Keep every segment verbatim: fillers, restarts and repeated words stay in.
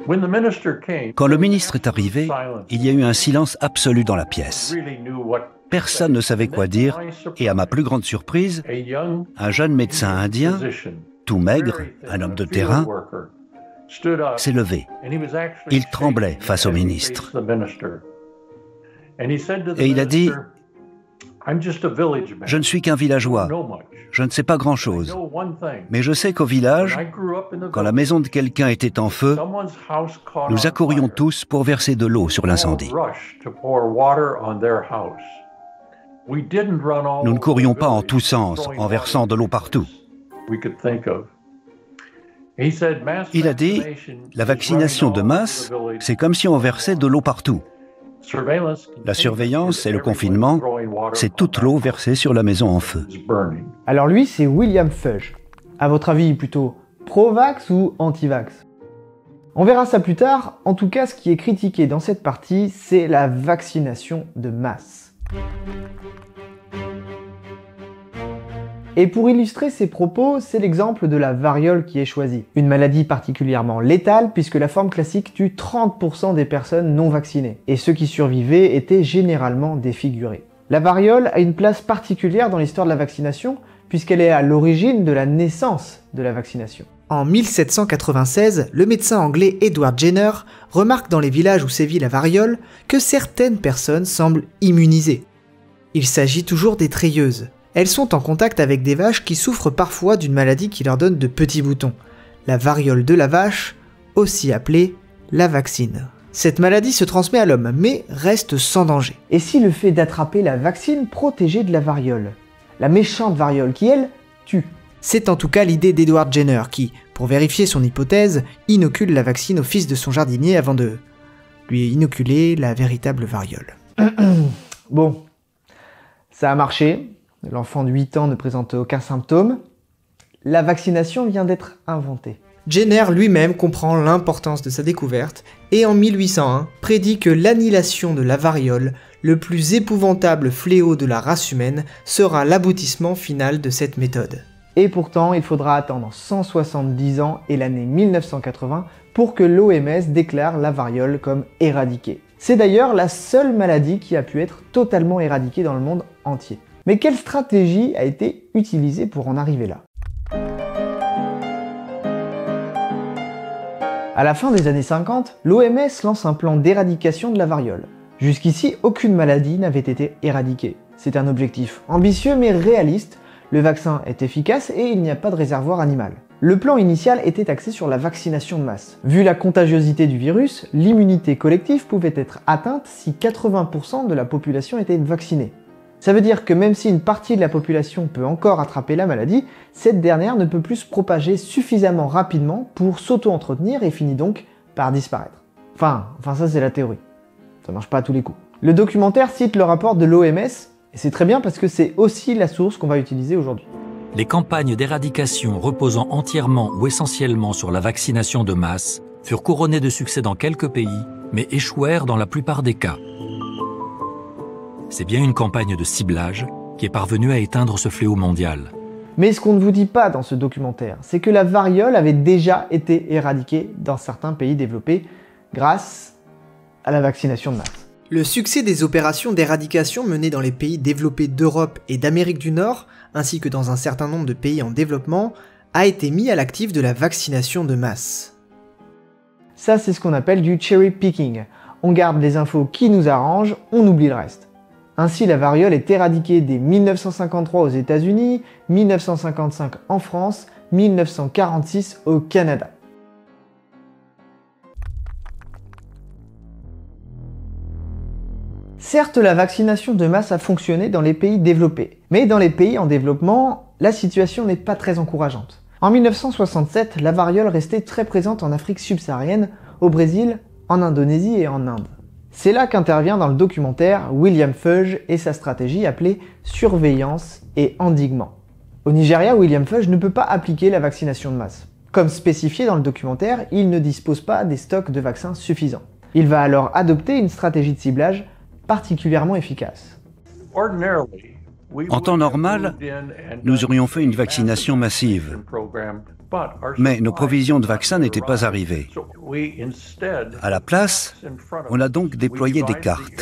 Quand le ministre est arrivé, il y a eu un silence absolu dans la pièce. Personne ne savait quoi dire et à ma plus grande surprise, un jeune médecin indien, tout maigre, un homme de terrain, s'est levé. Il tremblait face au ministre. Et il a dit « Je ne suis qu'un villageois, je ne sais pas grand-chose, mais je sais qu'au village, quand la maison de quelqu'un était en feu, nous accourions tous pour verser de l'eau sur l'incendie. Nous ne courions pas en tous sens, en versant de l'eau partout. » Il a dit « La vaccination de masse, c'est comme si on versait de l'eau partout. La surveillance et le confinement, c'est toute l'eau versée sur la maison en feu. » Alors lui, c'est William Fudge. À votre avis, plutôt pro-vax ou anti-vax? On verra ça plus tard. En tout cas, ce qui est critiqué dans cette partie, c'est la vaccination de masse. Et pour illustrer ces propos, c'est l'exemple de la variole qui est choisi. Une maladie particulièrement létale puisque la forme classique tue trente pour cent des personnes non vaccinées. Et ceux qui survivaient étaient généralement défigurés. La variole a une place particulière dans l'histoire de la vaccination puisqu'elle est à l'origine de la naissance de la vaccination. En mille sept cent quatre-vingt-seize, le médecin anglais Edward Jenner remarque dans les villages où sévit la variole que certaines personnes semblent immunisées. Il s'agit toujours des treilleuses. Elles sont en contact avec des vaches qui souffrent parfois d'une maladie qui leur donne de petits boutons, la variole de la vache, aussi appelée la vaccine. Cette maladie se transmet à l'homme, mais reste sans danger. Et si le fait d'attraper la vaccine protégeait de la variole? La méchante variole qui, elle, tue. C'est en tout cas l'idée d'Edward Jenner qui, pour vérifier son hypothèse, inocule la vaccine au fils de son jardinier avant de lui inoculer la véritable variole. Bon, ça a marché. L'enfant de huit ans ne présente aucun symptôme. La vaccination vient d'être inventée. Jenner lui-même comprend l'importance de sa découverte et en mille huit cent un prédit que l'annihilation de la variole, le plus épouvantable fléau de la race humaine, sera l'aboutissement final de cette méthode. Et pourtant, il faudra attendre cent soixante-dix ans et l'année mille neuf cent quatre-vingts pour que l'O M S déclare la variole comme éradiquée. C'est d'ailleurs la seule maladie qui a pu être totalement éradiquée dans le monde entier. Mais quelle stratégie a été utilisée pour en arriver là? À la fin des années cinquante, l'O M S lance un plan d'éradication de la variole. Jusqu'ici, aucune maladie n'avait été éradiquée. C'est un objectif ambitieux mais réaliste, le vaccin est efficace et il n'y a pas de réservoir animal. Le plan initial était axé sur la vaccination de masse. Vu la contagiosité du virus, l'immunité collective pouvait être atteinte si quatre-vingts pour cent de la population était vaccinée. Ça veut dire que même si une partie de la population peut encore attraper la maladie, cette dernière ne peut plus se propager suffisamment rapidement pour s'auto-entretenir et finit donc par disparaître. Enfin, enfin ça c'est la théorie. Ça marche pas à tous les coups. Le documentaire cite le rapport de l'O M S, et c'est très bien parce que c'est aussi la source qu'on va utiliser aujourd'hui. Les campagnes d'éradication reposant entièrement ou essentiellement sur la vaccination de masse furent couronnées de succès dans quelques pays, mais échouèrent dans la plupart des cas. C'est bien une campagne de ciblage qui est parvenue à éteindre ce fléau mondial. Mais ce qu'on ne vous dit pas dans ce documentaire, c'est que la variole avait déjà été éradiquée dans certains pays développés grâce à la vaccination de masse. Le succès des opérations d'éradication menées dans les pays développés d'Europe et d'Amérique du Nord, ainsi que dans un certain nombre de pays en développement, a été mis à l'actif de la vaccination de masse. Ça, c'est ce qu'on appelle du cherry picking. On garde les infos qui nous arrangent, on oublie le reste. Ainsi, la variole est éradiquée dès mille neuf cent cinquante-trois aux États-Unis, mille neuf cent cinquante-cinq en France, mille neuf cent quarante-six au Canada. Certes, la vaccination de masse a fonctionné dans les pays développés, mais dans les pays en développement, la situation n'est pas très encourageante. En mille neuf cent soixante-sept, la variole restait très présente en Afrique subsaharienne, au Brésil, en Indonésie et en Inde. C'est là qu'intervient dans le documentaire William Fudge et sa stratégie appelée surveillance et endiguement. Au Nigeria, William Fudge ne peut pas appliquer la vaccination de masse. Comme spécifié dans le documentaire, il ne dispose pas des stocks de vaccins suffisants. Il va alors adopter une stratégie de ciblage particulièrement efficace. En temps normal, nous aurions fait une vaccination massive. Mais nos provisions de vaccins n'étaient pas arrivées. À la place, on a donc déployé des cartes,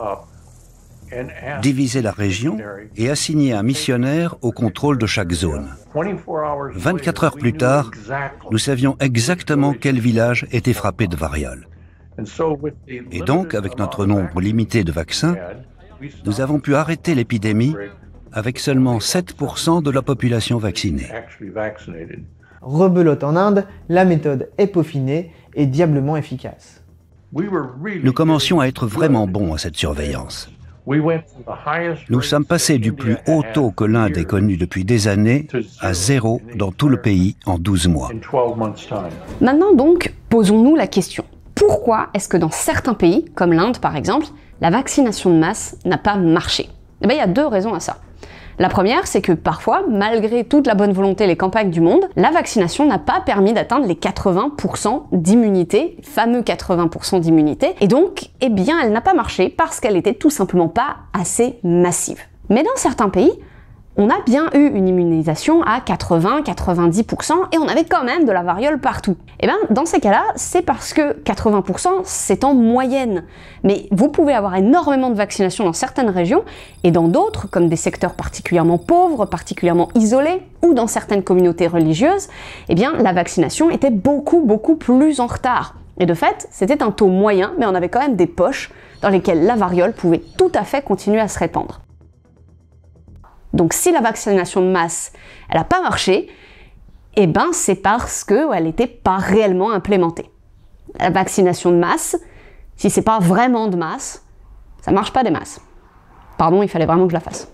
divisé la région et assigné un missionnaire au contrôle de chaque zone. vingt-quatre heures plus tard, nous savions exactement quel village était frappé de variole. Et donc, avec notre nombre limité de vaccins, nous avons pu arrêter l'épidémie avec seulement sept pour cent de la population vaccinée. Rebelote en Inde, la méthode est peaufinée et diablement efficace. Nous commencions à être vraiment bons à cette surveillance. Nous sommes passés du plus haut taux que l'Inde ait connu depuis des années à zéro dans tout le pays en douze mois. Maintenant donc, posons-nous la question. Pourquoi est-ce que dans certains pays, comme l'Inde par exemple, la vaccination de masse n'a pas marché? Eh bien, il y a deux raisons à ça. La première, c'est que parfois, malgré toute la bonne volonté et les campagnes du monde, la vaccination n'a pas permis d'atteindre les quatre-vingts pour cent d'immunité, les fameux quatre-vingts pour cent d'immunité, et donc, eh bien, elle n'a pas marché parce qu'elle était tout simplement pas assez massive. Mais dans certains pays, on a bien eu une immunisation à quatre-vingts à quatre-vingt-dix pour cent et on avait quand même de la variole partout. Et bien, dans ces cas-là, c'est parce que quatre-vingts pour cent, c'est en moyenne. Mais vous pouvez avoir énormément de vaccinations dans certaines régions et dans d'autres, comme des secteurs particulièrement pauvres, particulièrement isolés, ou dans certaines communautés religieuses, eh bien, la vaccination était beaucoup, beaucoup plus en retard. Et de fait, c'était un taux moyen, mais on avait quand même des poches dans lesquelles la variole pouvait tout à fait continuer à se répandre. Donc si la vaccination de masse, elle n'a pas marché, eh ben c'est parce qu'elle n'était pas réellement implémentée. La vaccination de masse, si c'est pas vraiment de masse, ça marche pas des masses. Pardon, il fallait vraiment que je la fasse.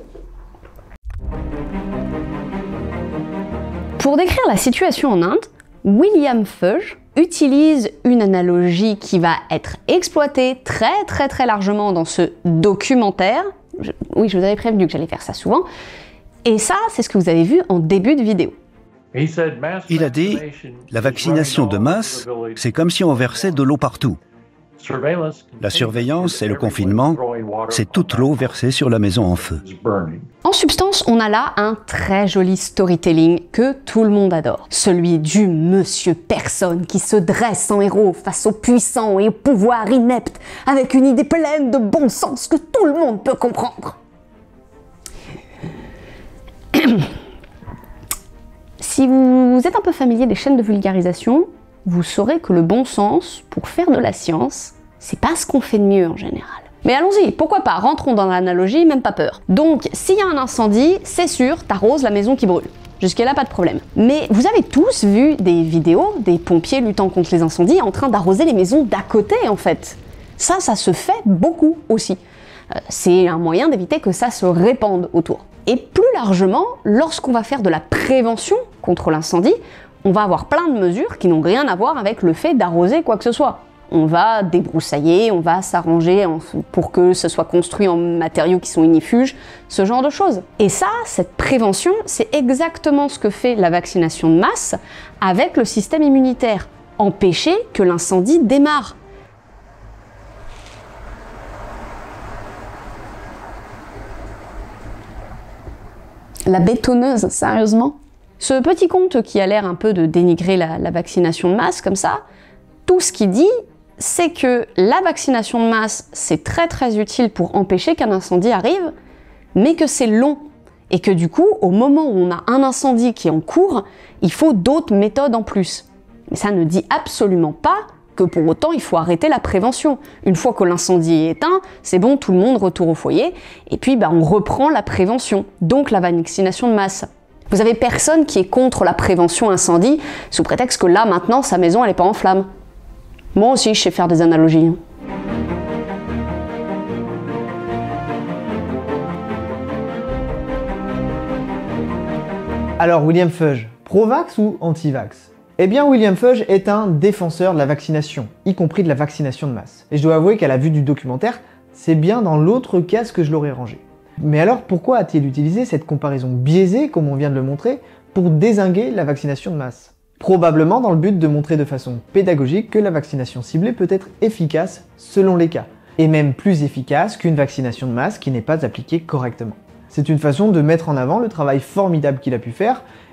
Pour décrire la situation en Inde, William Fudge utilise une analogie qui va être exploitée très très très largement dans ce documentaire. Je, oui, je vous avais prévenu que j'allais faire ça souvent. Et ça, c'est ce que vous avez vu en début de vidéo. Il a dit, la vaccination de masse, c'est comme si on versait de l'eau partout. La surveillance et le confinement, c'est toute l'eau versée sur la maison en feu. En substance, on a là un très joli storytelling que tout le monde adore. Celui du monsieur personne qui se dresse en héros face aux puissants et au pouvoir inepte, avec une idée pleine de bon sens que tout le monde peut comprendre. Si vous êtes un peu familier des chaînes de vulgarisation, vous saurez que le bon sens, pour faire de la science, c'est pas ce qu'on fait de mieux en général. Mais allons-y, pourquoi pas, rentrons dans l'analogie, même pas peur. Donc, s'il y a un incendie, c'est sûr, t'arroses la maison qui brûle. Jusque-là, pas de problème. Mais vous avez tous vu des vidéos des pompiers luttant contre les incendies en train d'arroser les maisons d'à côté, en fait. Ça, ça se fait beaucoup aussi. Euh, c'est un moyen d'éviter que ça se répande autour. Et plus largement, lorsqu'on va faire de la prévention contre l'incendie, on va avoir plein de mesures qui n'ont rien à voir avec le fait d'arroser quoi que ce soit. On va débroussailler, on va s'arranger pour que ce soit construit en matériaux qui sont ignifuges, ce genre de choses. Et ça, cette prévention, c'est exactement ce que fait la vaccination de masse avec le système immunitaire. Empêcher que l'incendie démarre. La bétonneuse, sérieusement? Ce petit conte qui a l'air un peu de dénigrer la, la vaccination de masse comme ça, tout ce qu'il dit, c'est que la vaccination de masse, c'est très très utile pour empêcher qu'un incendie arrive, mais que c'est long. Et que du coup, au moment où on a un incendie qui est en cours, il faut d'autres méthodes en plus. Mais ça ne dit absolument pas que pour autant il faut arrêter la prévention. Une fois que l'incendie est éteint, c'est bon, tout le monde retourne au foyer, et puis bah, on reprend la prévention, donc la vaccination de masse. Vous avez personne qui est contre la prévention incendie, sous prétexte que là, maintenant, sa maison, elle n'est pas en flammes. Moi aussi, je sais faire des analogies. Alors, William Fudge, pro-vax ou anti-vax? Eh bien, William Fudge est un défenseur de la vaccination, y compris de la vaccination de masse. Et je dois avouer qu'à la vue du documentaire, c'est bien dans l'autre case que je l'aurais rangé. Mais alors, pourquoi a-t-il utilisé cette comparaison biaisée, comme on vient de le montrer, pour dézinguer la vaccination de masse? Probablement dans le but de montrer de façon pédagogique que la vaccination ciblée peut être efficace selon les cas, et même plus efficace qu'une vaccination de masse qui n'est pas appliquée correctement. C'est une façon de mettre en avant le travail formidable qu'il a pu faire,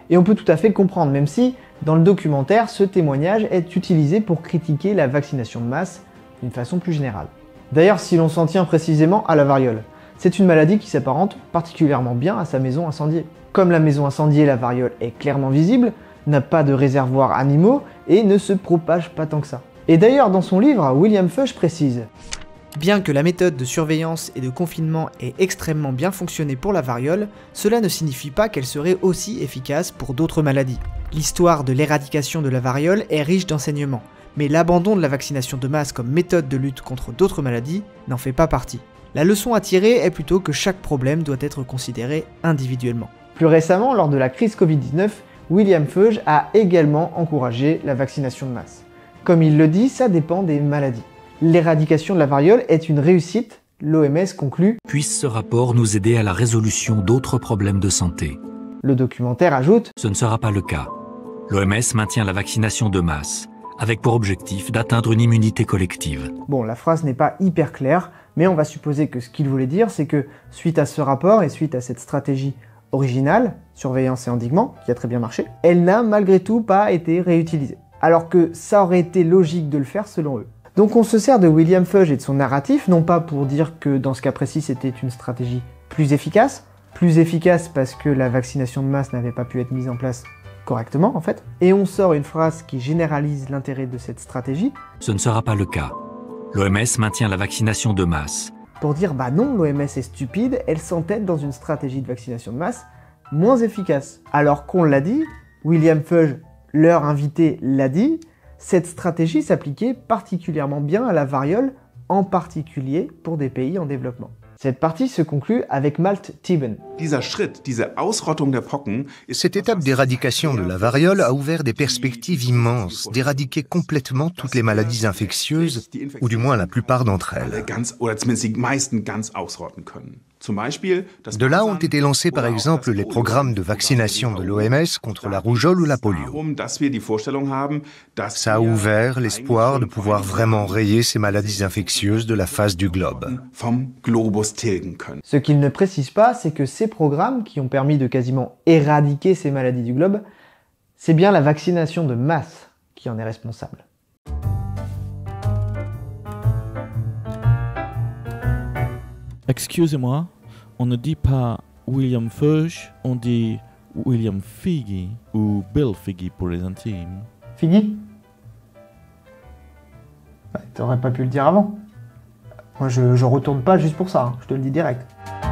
Et on peut tout à fait le comprendre, même si, dans le documentaire, ce témoignage est utilisé pour critiquer la vaccination de masse d'une façon plus générale. D'ailleurs, si l'on s'en tient précisément à la variole, c'est une maladie qui s'apparente particulièrement bien à sa maison incendiée. Comme la maison incendiée, la variole est clairement visible, n'a pas de réservoirs animaux et ne se propage pas tant que ça. Et d'ailleurs, dans son livre, William Fuge précise « Bien que la méthode de surveillance et de confinement ait extrêmement bien fonctionné pour la variole, cela ne signifie pas qu'elle serait aussi efficace pour d'autres maladies. L'histoire de l'éradication de la variole est riche d'enseignements, mais l'abandon de la vaccination de masse comme méthode de lutte contre d'autres maladies n'en fait pas partie. La leçon à tirer est plutôt que chaque problème doit être considéré individuellement. » Plus récemment, lors de la crise Covid dix-neuf, William Fuge a également encouragé la vaccination de masse. Comme il le dit, ça dépend des maladies. L'éradication de la variole est une réussite, l'O M S conclut « Puisse ce rapport nous aider à la résolution d'autres problèmes de santé ?» Le documentaire ajoute « Ce ne sera pas le cas. L'O M S maintient la vaccination de masse, avec pour objectif d'atteindre une immunité collective. » Bon, la phrase n'est pas hyper claire, mais on va supposer que ce qu'il voulait dire, c'est que suite à ce rapport et suite à cette stratégie originale, surveillance et endiguement, qui a très bien marché, elle n'a malgré tout pas été réutilisée. Alors que ça aurait été logique de le faire selon eux. Donc on se sert de William Fuge et de son narratif, non pas pour dire que dans ce cas précis c'était une stratégie plus efficace, plus efficace parce que la vaccination de masse n'avait pas pu être mise en place correctement en fait, et on sort une phrase qui généralise l'intérêt de cette stratégie. Ce ne sera pas le cas. L'O M S maintient la vaccination de masse. Pour dire bah non, l'O M S est stupide, elle s'entête dans une stratégie de vaccination de masse moins efficace. Alors qu'on l'a dit, William Fuge, leur invité, l'a dit, cette stratégie s'appliquait particulièrement bien à la variole, en particulier pour des pays en développement. Cette partie se conclut avec Malte Thieben. Cette étape d'éradication de la variole a ouvert des perspectives immenses d'éradiquer complètement toutes les maladies infectieuses, ou du moins la plupart d'entre elles. De là ont été lancés par exemple les programmes de vaccination de l'O M S contre la rougeole ou la polio. Ça a ouvert l'espoir de pouvoir vraiment rayer ces maladies infectieuses de la face du globe. Ce qu'il ne précise pas, c'est que ces programmes, qui ont permis de quasiment éradiquer ces maladies du globe, c'est bien la vaccination de masse qui en est responsable. Excusez-moi, on ne dit pas William Fuge, on dit William Figge ou Bill Figge pour les intimes. Figge ? Bah, t'aurais pas pu le dire avant. Moi, je, je retourne pas juste pour ça, hein, je te le dis direct.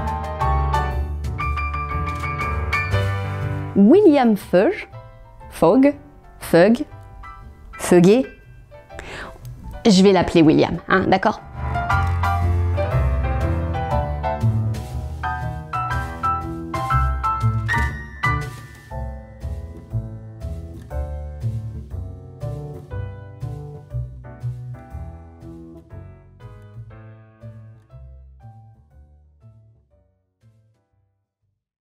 William Fuge, Fogg, Fug, Fuguet. Je vais l'appeler William, hein, d'accord ?